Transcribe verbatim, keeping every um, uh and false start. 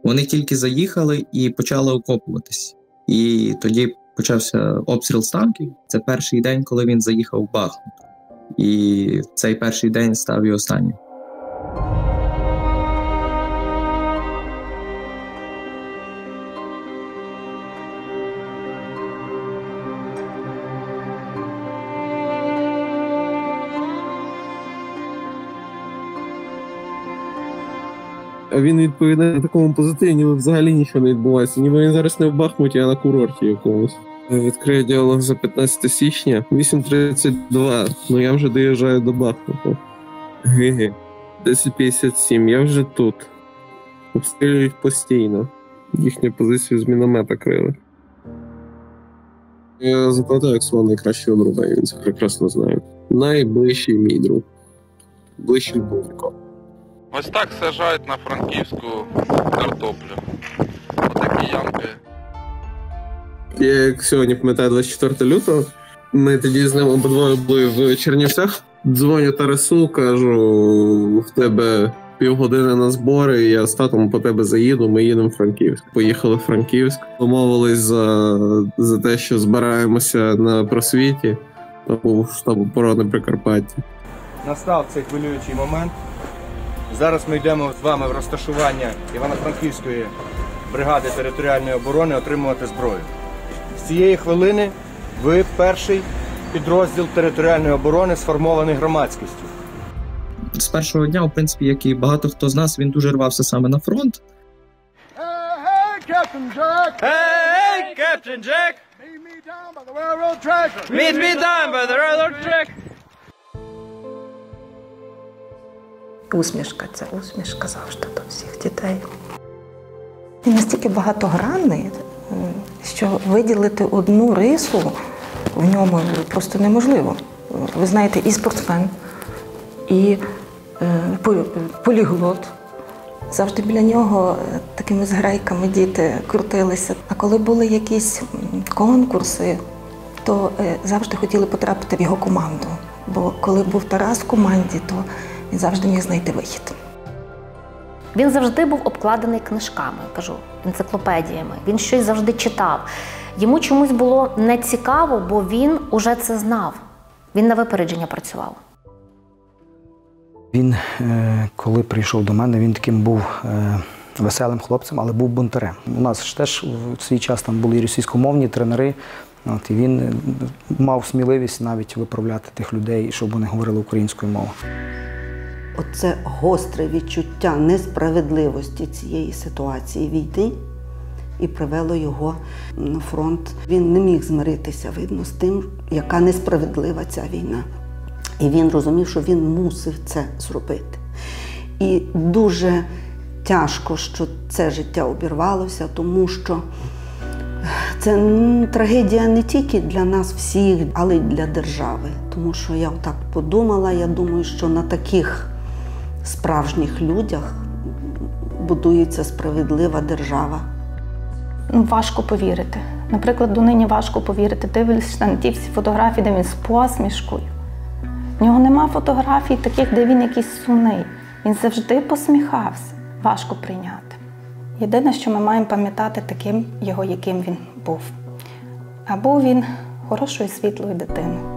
Вони тільки заїхали і почали окопуватись. І тоді почався обстріл з танків. Це перший день, коли він заїхав в Бахмут. І цей перший день став і останнім. А він відповідає на такому позитиві, ніби взагалі нічого не відбувається. Ніби він зараз не в Бахмуті, а на курорті якомусь. Відкрию діалог за п'ятнадцяте січня. вісім тридцять два. Ну я вже доїжджаю до Бахмуту. Ге-ге. десять п'ятдесят сім. Я вже тут. Обстрілюють постійно. Їхню позицію з міномета крили. Я запам'ятаю як свого найкращого друга, і він це прекрасно знає. Найближчий мій друг. Ближчий Бовко. Ось так саджають на франківську картоплю. Отакі ямки. Я як сьогодні пам'ятаю двадцять четвертого лютого, ми тоді з ним обидвоє були в Чернівцях. Дзвоню Тарасу, кажу, в тебе півгодини на збори, я з татом по тебе заїду, ми їдемо в Франківськ. Поїхали в Франківськ, домовились за, за те, що збираємося на просвіті, був штаб оборони Прикарпаття. Настав цей хвилюючий момент. Зараз ми йдемо з вами в розташування Івано-Франківської бригади територіальної оборони отримувати зброю. З цієї хвилини ви перший підрозділ територіальної оборони, сформований громадськістю. З першого дня, в принципі, як і багато хто з нас, він дуже рвався саме на фронт. Hey, hey, Captain Jack! Hey, Captain Jack! Meet me down by the railroad track! Meet me down by the railroad track! Усмішка, ця усмішка завжди до всіх дітей. Він настільки багатогранний, що виділити одну рису в ньому просто неможливо. Ви знаєте, і спортсмен, і е, поліглот. Завжди біля нього такими зграйками діти крутилися. А коли були якісь конкурси, то е, завжди хотіли потрапити в його команду. Бо коли був Тарас в команді, то він завжди міг знайти вихід. Він завжди був обкладений книжками, кажу, енциклопедіями. Він щось завжди читав. Йому чомусь було нецікаво, бо він уже це знав. Він на випередження працював. Він, коли прийшов до мене, він таким був веселим хлопцем, але був бунтарем. У нас ж теж в свій час там були і російськомовні тренери, от, і він мав сміливість навіть виправляти тих людей, щоб вони говорили українською мовою. Оце гостре відчуття несправедливості цієї ситуації війни і привело його на фронт. Він не міг змиритися, видно, з тим, яка несправедлива ця війна. І він розумів, що він мусив це зробити. І дуже тяжко, що це життя обірвалося, тому що це трагедія не тільки для нас всіх, але й для держави. Тому що я так подумала, я думаю, що на таких справжніх людях будується справедлива держава. Важко повірити. Наприклад, донині важко повірити. Дивишся на ті всі фотографії, де він з посмішкою. В нього нема фотографій таких, де він якийсь сумний. Він завжди посміхався. Важко прийняти. Єдине, що ми маємо пам'ятати таким його, яким він був. А був він хорошою, світлою дитиною.